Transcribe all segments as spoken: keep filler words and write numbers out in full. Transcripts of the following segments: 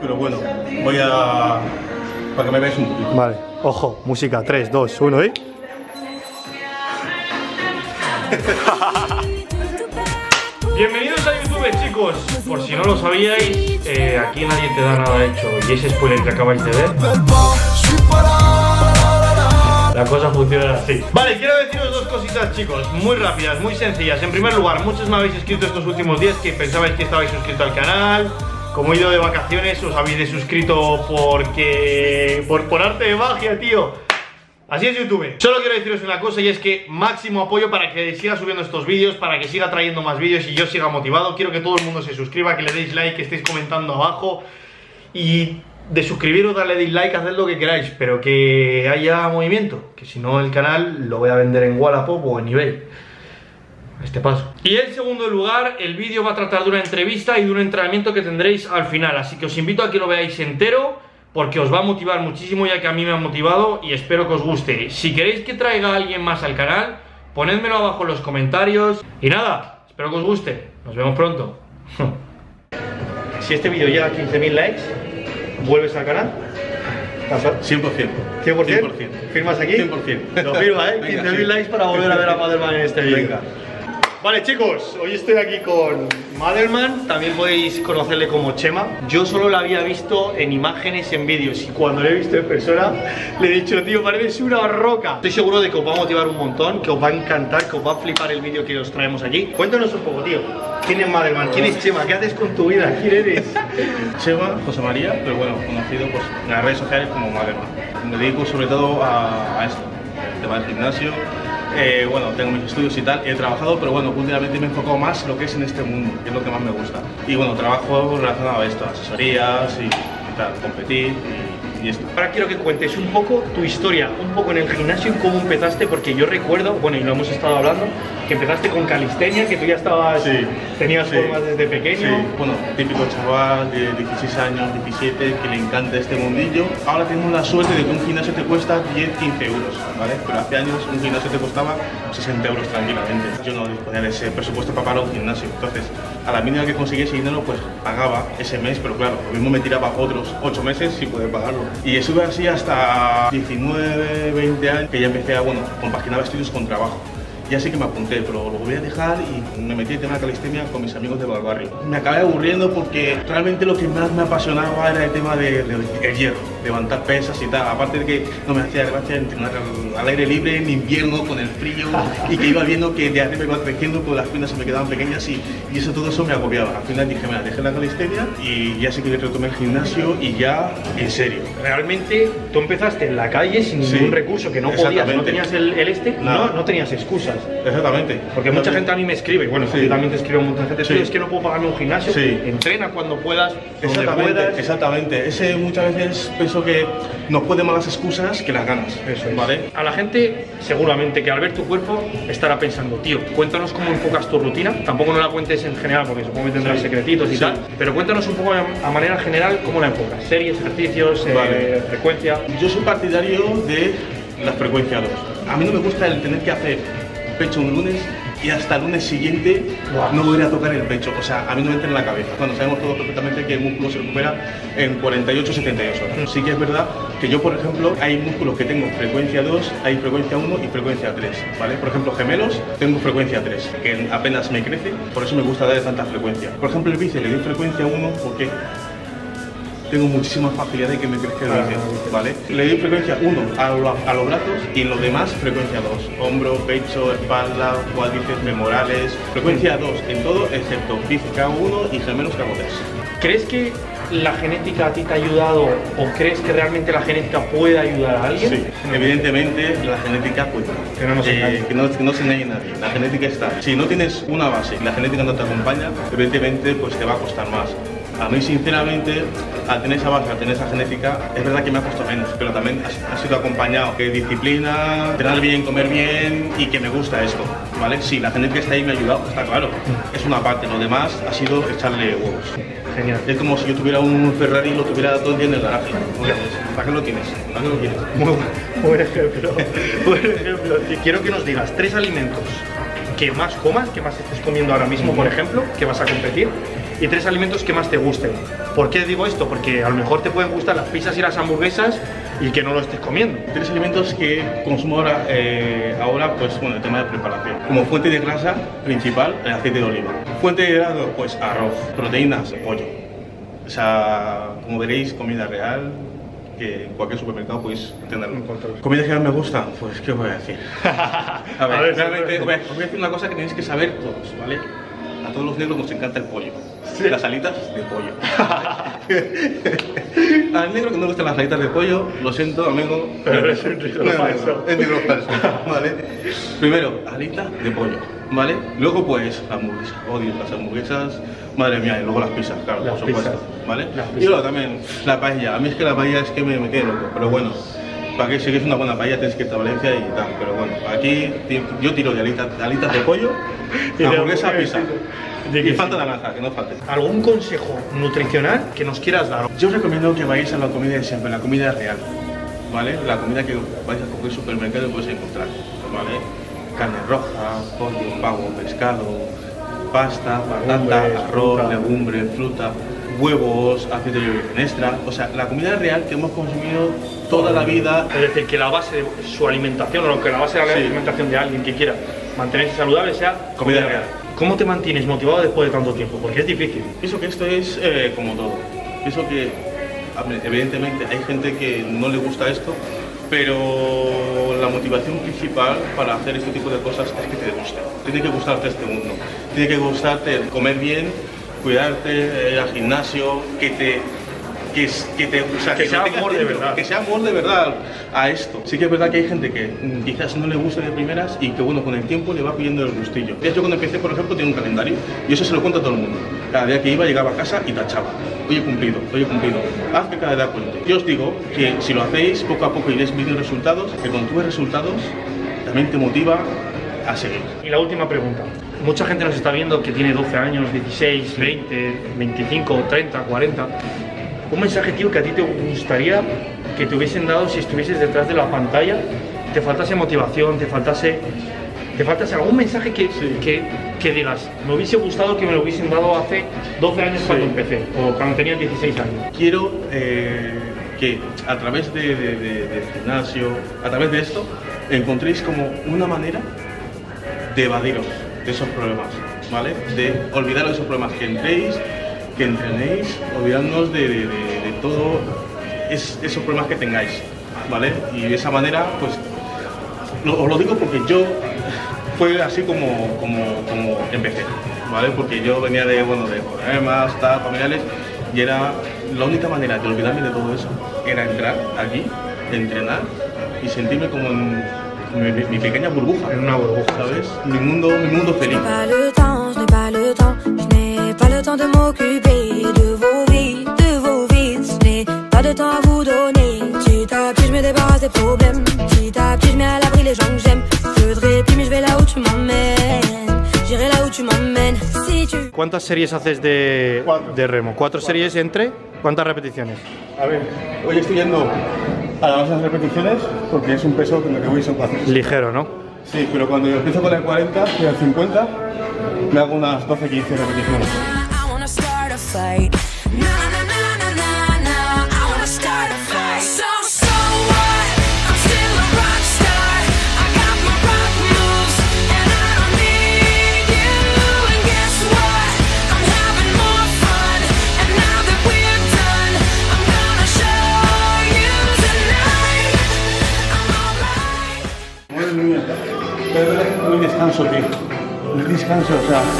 pero bueno, voy a... para que me veáis un poquito. Vale, ojo, música, tres, dos, uno y... Bienvenidos a YouTube, chicos. Por si no lo sabíais, eh, aquí nadie te da nada hecho. Y ese spoiler que acabáis de ver, la cosa funciona así. Vale, quiero deciros dos cositas, chicos, muy rápidas, muy sencillas. En primer lugar, muchos me habéis escrito estos últimos días que pensabais que estabais suscritos al canal. Como he ido de vacaciones, os habéis desuscrito porque... Por, por arte de magia, tío. Así es YouTube. Solo quiero deciros una cosa y es que máximo apoyo para que siga subiendo estos vídeos, para que siga trayendo más vídeos y yo siga motivado. Quiero que todo el mundo se suscriba, que le deis like, que estéis comentando abajo. Y de suscribiros, darle dislike, haced lo que queráis, pero que haya movimiento, que si no el canal lo voy a vender en Wallapop o en eBay. A este paso. Y en segundo lugar, el vídeo va a tratar de una entrevista y de un entrenamiento que tendréis al final, así que os invito a que lo veáis entero, porque os va a motivar muchísimo, ya que a mí me ha motivado y espero que os guste. Si queréis que traiga a alguien más al canal, ponedmelo abajo en los comentarios. Y nada, espero que os guste. Nos vemos pronto. Si este vídeo llega a quince mil likes, ¿vuelves al canal? cien por cien. ¿cien por cien? cien por cien. ¿Firmas aquí? cien por cien. Lo firma, ¿eh? quince mil likes para volver a ver a Madelman en este vídeo. Venga. Vale, chicos, hoy estoy aquí con Madelman, también podéis conocerle como Chema. Yo solo la había visto en imágenes, en vídeos, y cuando le he visto en persona le he dicho, tío, pareces una roca. Estoy seguro de que os va a motivar un montón, que os va a encantar, que os va a flipar el vídeo que os traemos aquí. Cuéntanos un poco, tío, ¿quién es Madelman? ¿Quién es Chema? ¿Qué haces con tu vida? ¿Quién eres? Chema, José María, pero bueno, conocido pues, en las redes sociales como Madelman. Me dedico sobre todo a, a esto, el tema del gimnasio. Eh, bueno, tengo mis estudios y tal, he trabajado, pero bueno, últimamente me he enfocado más en lo que es en este mundo, que es lo que más me gusta. Y bueno, trabajo relacionado a esto, asesorías y, y tal, competir y, y esto. Ahora quiero que cuentes un poco tu historia, un poco en el gimnasio y cómo empezaste, porque yo recuerdo, bueno, y lo hemos estado hablando, que empezaste con calistenia, que tú ya estabas, sí, tenías sí, formas desde pequeño. Sí, bueno, típico chaval de dieciséis años, diecisiete, que le encanta este mundillo. Ahora tenemos la suerte de que un gimnasio te cuesta diez, quince euros, ¿vale? Pero hace años un gimnasio te costaba sesenta euros tranquilamente. Yo no disponía de ese presupuesto para pagar un gimnasio, entonces a la mínima que conseguía ese dinero pues pagaba ese mes, pero claro, lo mismo me tiraba otros ocho meses sin poder pagarlo. Y estuve así hasta diecinueve, veinte años, que ya empecé a, bueno, compaginaba estudios con trabajo. Ya sí que me apunté, pero lo voy a dejar y me metí en tema de calistenia con mis amigos de Valbarrio. Me acabé aburriendo porque realmente lo que más me apasionaba era el tema del de, de, hierro, levantar pesas y tal. Aparte de que no me hacía gracia entrenar al, al aire libre en invierno con el frío y que iba viendo que de arriba iba creciendo, pues las piernas se me quedaban pequeñas y, y eso todo eso me agobiaba. Al final dije, mira, dejé la calistenia y ya sí que retomé el gimnasio y ya en serio. Realmente tú empezaste en la calle sin Sí, ningún recurso, que no podías, no tenías el, el este, no, no tenías excusas. Exactamente. Porque mucha gente a mí me escribe, y bueno, sí, yo también te escribo a mucha gente, sí, es que no puedo pagarme un gimnasio, sí, entrena cuando puedas, donde exactamente, puedas. Exactamente, ese muchas veces pienso que nos puede más las excusas que las ganas. Eso es. ¿Vale? A la gente seguramente que al ver tu cuerpo estará pensando, tío, cuéntanos cómo enfocas tu rutina, tampoco no la cuentes en general porque supongo que tendrás sí, secretitos y sí, tal, pero cuéntanos un poco a manera general cómo la enfocas, series, ejercicios, vale, eh, frecuencia. Yo soy partidario de la frecuencia dos. A mí no me gusta el tener que hacer pecho un lunes y hasta el lunes siguiente wow, no voy a tocar el pecho, o sea, a mí no me entra en la cabeza. Bueno, sabemos todos perfectamente que el músculo se recupera en cuarenta y ocho a setenta y dos horas. Sí que es verdad que yo, por ejemplo, hay músculos que tengo frecuencia dos, hay frecuencia uno y frecuencia tres, ¿vale? Por ejemplo, gemelos, tengo frecuencia tres, que apenas me crece, por eso me gusta darle tanta frecuencia. Por ejemplo, el bíceps le doy frecuencia uno porque tengo muchísima facilidad de que me crezca el bíceps, ¿vale? Le doy frecuencia uno a, lo, a los brazos y en los demás frecuencia dos. Hombro, pecho, espalda, cuádriceps, femorales. Frecuencia dos en todo, excepto bíceps que hago uno y gemelos que hago tres. ¿Crees que la genética a ti te ha ayudado o crees que realmente la genética puede ayudar a alguien? Sí, evidentemente la genética cuenta. Que no, nos eh, que, no, que no se engañe nadie. La genética está. Si no tienes una base y la genética no te acompaña, evidentemente pues te va a costar más. A mí, sinceramente, al tener esa base, al tener esa genética, es verdad que me ha costado menos, pero también ha, ha sido acompañado de disciplina, entrenar bien, comer bien y que me gusta esto, ¿vale? Sí, la genética está ahí, me ha ayudado, está claro, es una parte, lo demás ha sido echarle huevos. Genial. Es como si yo tuviera un Ferrari y lo tuviera todo el día en el garaje. ¿Para qué lo tienes? ¿Para qué lo quieres? Muy buen ejemplo. Buen ejemplo. Quiero que nos digas tres alimentos que más comas, que más estés comiendo ahora mismo, por ejemplo, que vas a competir, y tres alimentos que más te gusten. ¿Por qué digo esto? Porque a lo mejor te pueden gustar las pizzas y las hamburguesas y que no lo estés comiendo. Tres alimentos que consumo ahora, eh, ahora pues bueno, el tema de preparación. Como fuente de grasa principal, el aceite de oliva. Fuente de hidrato, pues arroz. Proteínas, pollo. O sea, como veréis, comida real, que en cualquier supermercado podéis tenerlo. ¿Comida que más me gusta? Pues, ¿qué os voy a decir? A ver, a ver realmente, os voy a decir una cosa que tenéis que saber todos, ¿vale? A todos los negros nos encanta el pollo. Sí. Las alitas de pollo. Al negro que no le gustan las alitas de pollo, lo siento, amigo. Pero es un negro no, falso. Es negro falso, ¿vale? Primero, alitas de pollo, ¿vale? Luego, pues, la hamburguesa. Odio las hamburguesas. Madre mía, y luego las pizzas, claro, las por supuesto, pizzas. ¿vale? Y luego también la paella. A mí es que la paella es que me, me quede loco, pero bueno. Para que si quieres una buena paella tienes que irte a Valencia y tal, pero bueno, aquí yo tiro de alitas, de, alitas de pollo, y hamburguesa, pizza. De y falta naranja, que no falte. ¿Algún consejo nutricional que nos quieras dar? Yo os recomiendo que vayáis a la comida de siempre, la comida real, ¿vale? La comida que vais a coger supermercado y podéis encontrar, ¿vale? Carne roja, pollo, pavo, pescado, pasta, patata, arroz, fruta. legumbre, fruta, huevos, aceite de oliva extra, o sea, la comida real que hemos consumido toda la vida. Es decir, que la base de su alimentación, o que la base de la sí. alimentación de alguien que quiera mantenerse saludable sea comida, comida real. real. ¿Cómo te mantienes motivado después de tanto tiempo? Porque es difícil. Pienso que esto es eh, como todo. Pienso que evidentemente hay gente que no le gusta esto, pero la motivación principal para hacer este tipo de cosas es que te guste. Tiene que gustarte este mundo. Tiene que gustarte comer bien, cuidarte, ir al gimnasio, que te... Que, que, te, o sea, que, que sea no amor de verdad. Que sea amor de verdad a esto. Sí que es verdad que hay gente que quizás no le gusta de primeras y que bueno, con el tiempo le va pidiendo el gustillo. Yo cuando empecé, por ejemplo, tenía un calendario y eso se lo cuento a todo el mundo. Cada día que iba, llegaba a casa y tachaba. Hoy he cumplido, hoy he cumplido. Haz que cada día cuente. Yo os digo que si lo hacéis, poco a poco iréis viendo resultados, que cuando tú ves resultados, también te motiva a seguir. Y la última pregunta. Mucha gente nos está viendo que tiene doce años, dieciséis, veinte, veinticinco, treinta, cuarenta. Un mensaje, tío, que a ti te gustaría que te hubiesen dado si estuvieses detrás de la pantalla, te faltase motivación, te faltase, te faltase algún mensaje que, sí. que, que digas, me hubiese gustado que me lo hubiesen dado hace doce años sí. cuando empecé, o cuando tenía dieciséis años. Quiero eh, que a través de, de, de, del gimnasio, a través de esto, encontréis como una manera de evadiros de esos problemas, ¿vale? De olvidaros de esos problemas, que entréis, que entrenéis, olvidándonos de, de, de, de todo es, esos problemas que tengáis, ¿vale? Y de esa manera, pues, lo, os lo digo porque yo fue así como, como, como empecé, ¿vale? Porque yo venía de, bueno, de problemas, tal, familiares, y era la única manera de olvidarme de todo eso, era entrar aquí, entrenar y sentirme como en mi, mi, mi pequeña burbuja, en una burbuja, ¿sabes? Mi mundo, mi mundo feliz. Pas le temps de m'occuper de vos vies, de vos vies. Je n'ai pas de temps à vous donner. Petit à petit je me débarrasse des problèmes. Petit à petit je mets à l'abri les gens que j'aime. Peu de répit mais je vais là où tu m'emmènes. J'irai là où tu m'emmènes. Si tu... ¿Cuántas series haces de, de remo? ¿Cuatro series entre? ¿Cuántas repeticiones? A ver, hoy estoy yendo a las bajas repeticiones porque es un peso que lo que voy son cuatro. Ligero, ¿no? Sí, pero cuando yo empiezo con el cuarenta y el cincuenta me hago unas doce a quince repeticiones. Madre mía, pero no hay descanso, tío. No hay descanso, o sea...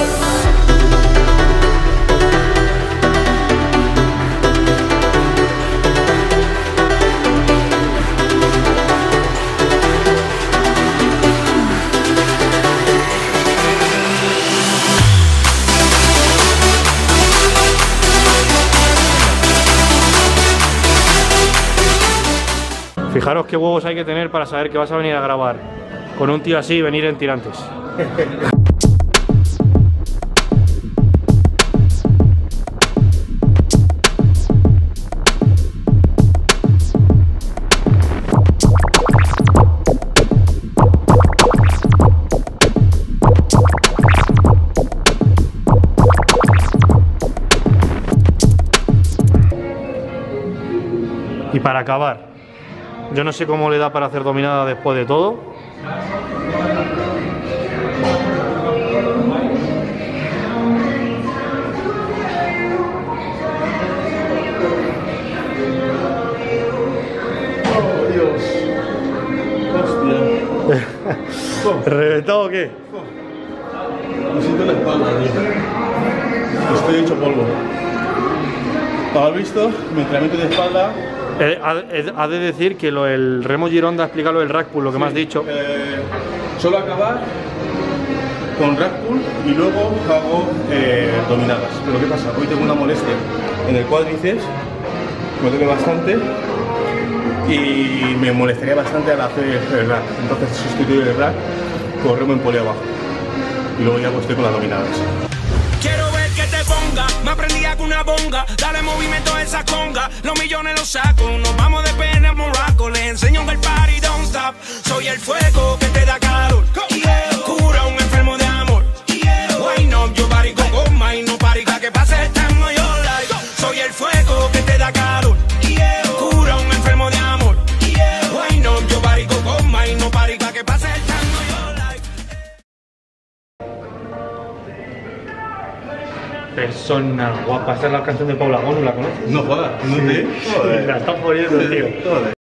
Fijaros qué huevos hay que tener para saber que vas a venir a grabar con un tío así y venir en tirantes. Y para acabar, yo no sé cómo le da para hacer dominada después de todo. Oh, Dios. Hostia. ¿Reventado o qué? Me siento en la espalda, tío. Estoy hecho polvo. ¿Has visto? Mi entrenamiento de espalda. Eh, ha, eh, ha de decir que lo, el remo Gironda, explica lo del rack pull, lo que Sí, me has dicho. Eh, solo acabar con rack pull y luego hago eh, dominadas. Pero ¿qué pasa? Hoy tengo una molestia en el cuádriceps, me duele bastante y me molestaría bastante al hacer el rack. Entonces sustituyo el rack con remo en poli abajo y luego ya pues estoy con las dominadas. Quiero ver que te ponga, me aprendí con una bonga, dale movimiento a esa conga, los millones los saco, nos vamos de pena a Morocco, les enseño que el party don't stop, soy el fuego que te da calor, yeah. Cura un enfermo de amor, yeah. Why not, yo party con goma y no party pa' que pase el time of your life, soy el fuego que te da calor, yeah. Cura un enfermo de amor, yeah. Why not, yo party con goma y no party pa' que pase el time of your life. Persona guapa, esta es la canción de Paula Gonu, ¿la conoces? No jodas, no te. La están poniendo, tío. Joder.